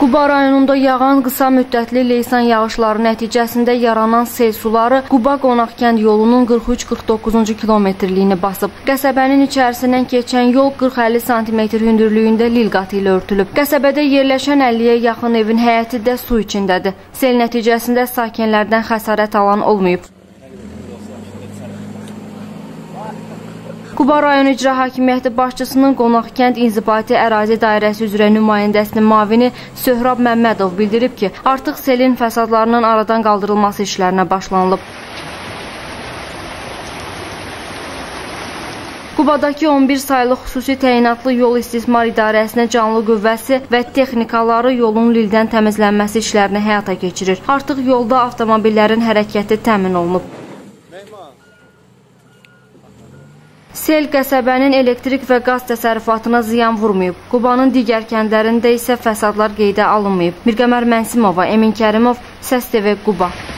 Quba rayonunda yağan qısa müddətli leysan yağışları nəticəsində yaranan sel suları Quba Qonaqkənd yolunun 43-49-cu kilometrliyini basıb. Qəsəbənin içərisindən keçən yol 40-50 sm hündürlüyündə lil qatı ilə örtülüb. Qəsəbədə yerləşən 50-yə yaxın evin həyəti də su içindədir. Sel nəticəsində sakinlərdən xəsarət alan olmayıb. Quba rayon İcra Hakimiyyəti başçısının Qonaqkənd İnzibati Ərazi Dairəsi üzrə nümayəndəsinin müavini Söhrab Məmmədov bildirib ki, artıq selin fəsadlarının aradan qaldırılması işlərinə başlanılıb. Qubadakı 11 saylı xüsusi təyinatlı yol istismar idarəsinə canlı qüvvəsi və texnikaları yolun lildən təmizlənməsi işlərini həyata keçirir. Artıq yolda avtomobillərin hərəkəti təmin olunub. Sel qəsəbənin elektrik və qaz təsərrüfatına ziyan vurmayıb. Qubanın digər kəndlərində isə fəsadlar qeydə alınmayıb. Mirqəmər Mənsimova, Emin Kərimov, Səs TV, Quba.